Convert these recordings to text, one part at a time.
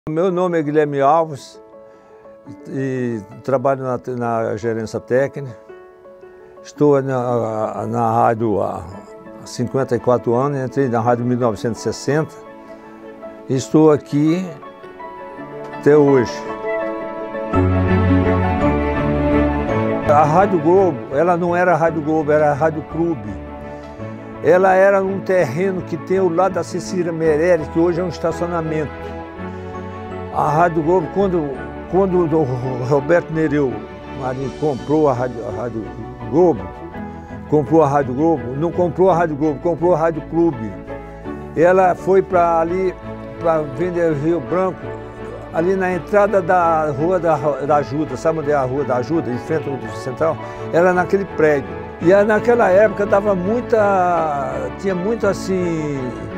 Meu nome é Guilherme Alves e trabalho na gerência técnica. Estou na rádio há 54 anos, entrei na rádio em 1960 e estou aqui até hoje. A Rádio Globo, ela não era a Rádio Globo, era a Rádio Clube. Ela era num terreno que tem ao lado da Cecília Meirelles, que hoje é um estacionamento. A Rádio Globo, quando o Roberto Nereu Marinho comprou a Rádio Globo, não comprou a Rádio Globo, comprou a Rádio Clube. Ela foi para ali, para vender Rio Branco, ali na entrada da Rua da Ajuda, sabe onde é a Rua da Ajuda, em frente ao Central? Era naquele prédio. E naquela época tinha muito assim,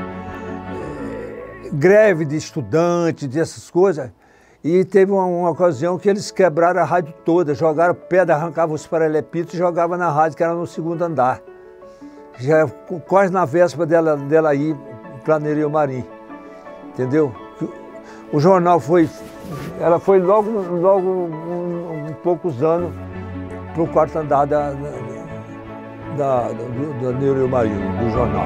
greve de estudantes, dessas coisas, e teve uma ocasião que eles quebraram a rádio toda, jogaram pedra, arrancavam os paralelepípedos e jogavam na rádio, que era no segundo andar. Já quase na véspera dela ir para Nereu Marinho, entendeu? O jornal ela foi logo poucos anos para o quarto andar da Nereu Marinho, do jornal.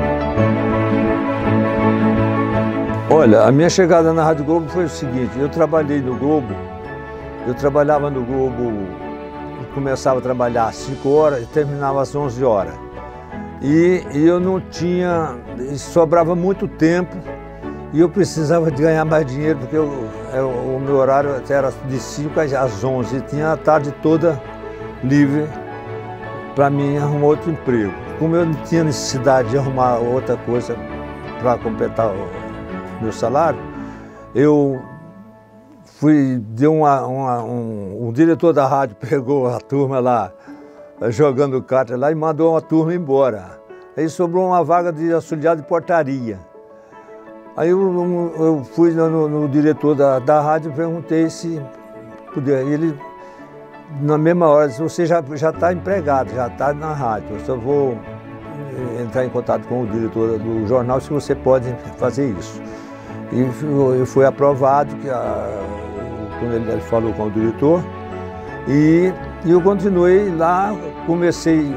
Olha, a minha chegada na Rádio Globo foi o seguinte: eu trabalhei no Globo, eu trabalhava no Globo, começava a trabalhar às 5 horas e terminava às 11 horas. E eu não tinha, sobrava muito tempo e eu precisava de ganhar mais dinheiro, porque o meu horário até era de 5 às 11 e tinha a tarde toda livre para mim arrumar outro emprego. Como eu não tinha necessidade de arrumar outra coisa para completar o meu salário, eu fui, um diretor da rádio pegou a turma lá, jogando carta lá, e mandou uma turma embora. Aí sobrou uma vaga de auxiliar de portaria. Aí eu fui no diretor da rádio e perguntei se podia. Ele, na mesma hora, disse: você já está empregado, já está na rádio, eu só vou entrar em contato com o diretor do jornal se você pode fazer isso. E foi aprovado, quando ele falou com o diretor, e eu continuei lá, comecei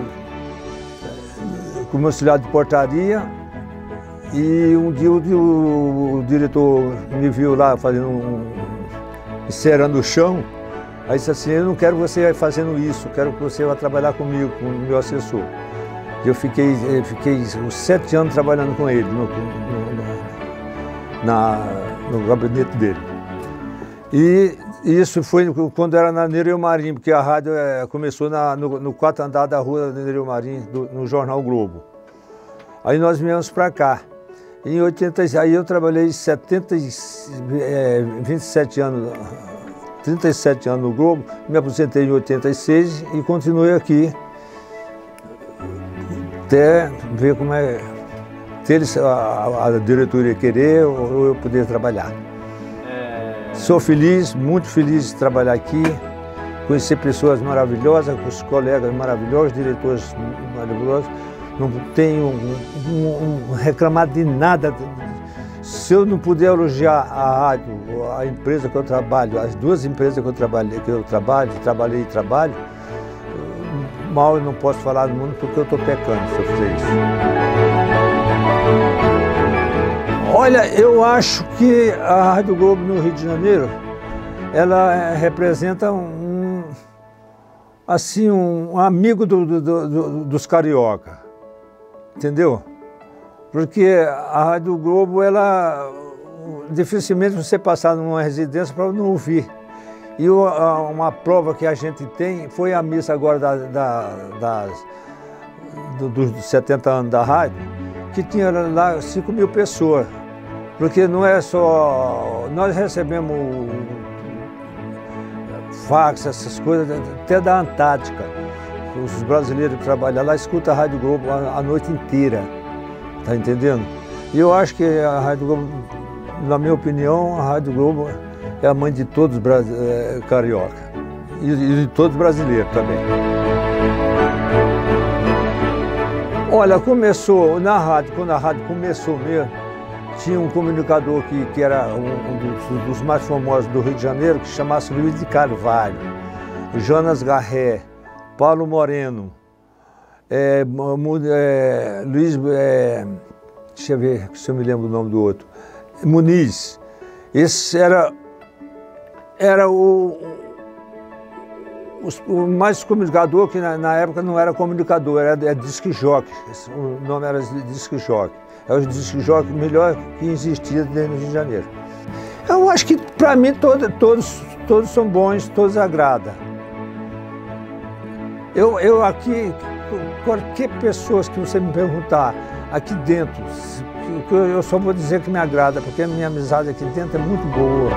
como auxiliar de portaria, e um dia o diretor me viu lá encerando o chão, aí disse assim: eu não quero você fazendo isso, quero que você vá trabalhar comigo, com o meu assessor. Eu fiquei uns 7 anos trabalhando com ele, no gabinete dele. E isso foi quando era na Nereu Marinho, porque a rádio começou no quarto andar da Rua Nereu Marinho, no Jornal Globo. Aí nós viemos para cá. Em 86, aí eu trabalhei 27 anos, 37 anos no Globo, me aposentei em 86 e continuei aqui até ver como é, se a diretoria querer ou eu poder trabalhar. Sou feliz, muito feliz de trabalhar aqui, conhecer pessoas maravilhosas, com os colegas maravilhosos, diretores maravilhosos. Não tenho reclamar de nada. Se eu não puder elogiar a rádio, a empresa que eu trabalho, as duas empresas que eu trabalhei e trabalho, mal eu não posso falar no mundo, porque eu estou pecando se eu fizer isso. Olha, eu acho que a Rádio Globo no Rio de Janeiro, ela representa um amigo dos carioca, entendeu? Porque a Rádio Globo, dificilmente você passar numa residência para não ouvir. E uma prova que a gente tem foi a missa agora dos 70 anos da rádio, que tinha lá 5.000 pessoas. Porque não é só... Nós recebemos fax, essas coisas, até da Antártica. Os brasileiros que trabalham lá escutam a Rádio Globo a noite inteira, tá entendendo? E eu acho que a Rádio Globo, na minha opinião, a Rádio Globo é a mãe de todos os carioca e de todos os brasileiros também. Olha, começou na rádio, quando a rádio começou mesmo, tinha um comunicador que era dos mais famosos do Rio de Janeiro, que chamasse Luiz de Carvalho, Jonas Garré, Paulo Moreno, Luiz, deixa eu ver se eu me lembro o nome do outro, Muniz. Esse era o mais comunicador, que na época não era comunicador, era disc-jockey. O nome era disc-jockey. É o disc-jockey melhor que existia dentro do Rio de Janeiro. Eu acho que, para mim, todos são bons, todos agradam. Eu aqui, qualquer pessoa que você me perguntar, aqui dentro, eu só vou dizer que me agrada, porque a minha amizade aqui dentro é muito boa.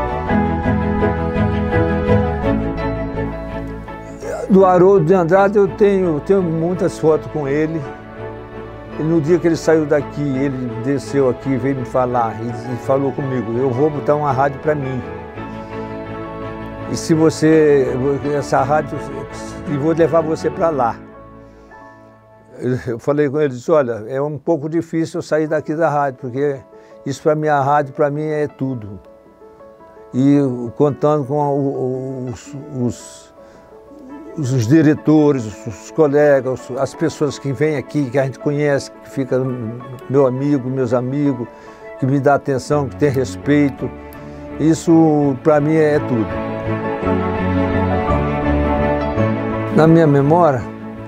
Do Haroldo de Andrade eu tenho muitas fotos com ele. E no dia que ele saiu daqui, ele desceu aqui, veio me falar e falou comigo: eu vou botar uma rádio para mim. E se essa rádio, e vou levar você para lá. Eu falei com ele, disse: olha, é um pouco difícil eu sair daqui da rádio, porque isso para mim, a rádio para mim é tudo. E contando com os diretores, os colegas, as pessoas que vêm aqui, que a gente conhece, que fica meus amigos, que me dá atenção, que tem respeito. Isso para mim é tudo. Na minha memória,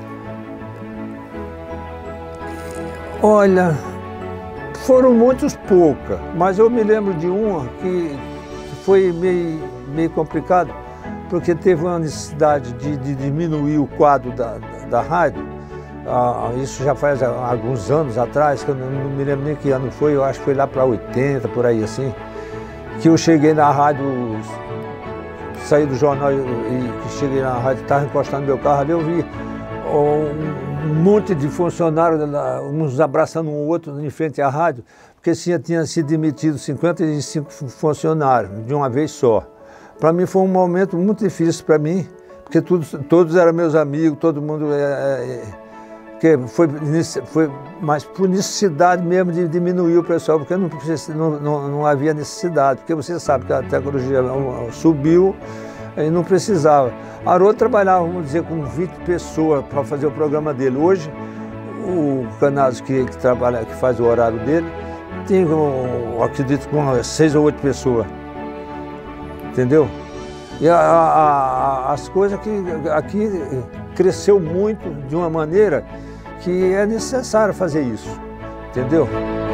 olha, foram muitos poucas, mas eu me lembro de uma que foi meio complicado, porque teve uma necessidade de diminuir o quadro da rádio. Isso já faz alguns anos atrás, que eu não me lembro nem que ano foi, eu acho que foi lá para 80, por aí assim, que eu cheguei na rádio, saí do jornal e cheguei na rádio, estava encostando no meu carro, ali eu vi um monte de funcionários, uns abraçando um outro em frente à rádio, porque tinha sido demitido 55 funcionários de uma vez só. Para mim foi um momento muito difícil para mim, porque todos eram meus amigos, todo mundo que foi mas por necessidade mesmo de diminuir o pessoal, porque não havia necessidade, porque você sabe que a tecnologia subiu e não precisava. Haroldo trabalhava, vamos dizer, com 20 pessoas para fazer o programa dele. Hoje, o Canazzo que faz o horário dele, tem, eu acredito, com 6 ou 8 pessoas. Entendeu? E as coisas aqui cresceu muito de uma maneira que é necessário fazer isso. Entendeu?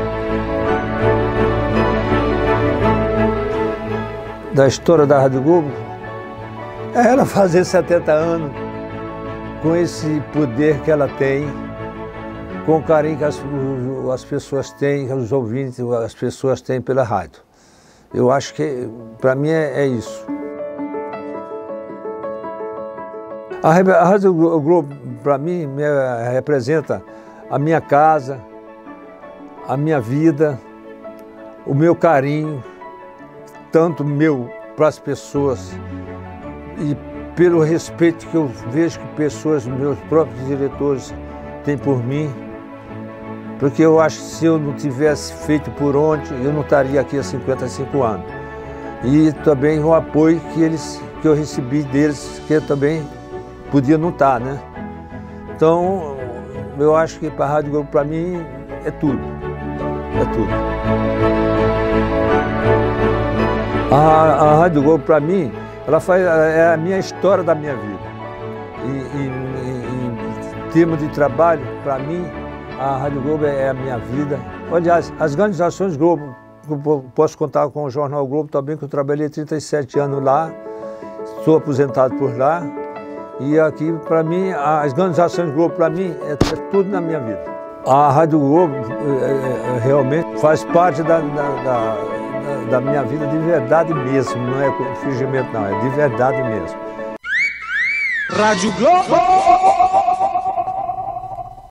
Da história da Rádio Globo, é ela fazer 70 anos com esse poder que ela tem, com o carinho que as pessoas têm, que os ouvintes, as pessoas têm pela rádio. Eu acho que, para mim, é isso. A Rádio Globo, para mim, representa a minha casa, a minha vida, o meu carinho, tanto meu para as pessoas e pelo respeito que eu vejo que pessoas, meus próprios diretores, têm por mim. Porque eu acho que se eu não tivesse feito por onde, eu não estaria aqui há 55 anos. E também o apoio que eu recebi deles, que eu também podia não estar, né? Então, eu acho que a Rádio Globo, para mim, é tudo. É tudo. A Rádio Globo, para mim, é a minha história da minha vida. Em termos de trabalho, para mim, a Rádio Globo é a minha vida. Aliás, as grandes ações Globo, eu posso contar com o Jornal Globo também, que eu trabalhei 37 anos lá, sou aposentado por lá. E aqui, para mim, as grandes ações Globo, para mim, é tudo na minha vida. A Rádio Globo realmente faz parte da minha vida de verdade mesmo, não é fingimento não, é de verdade mesmo. Rádio Globo!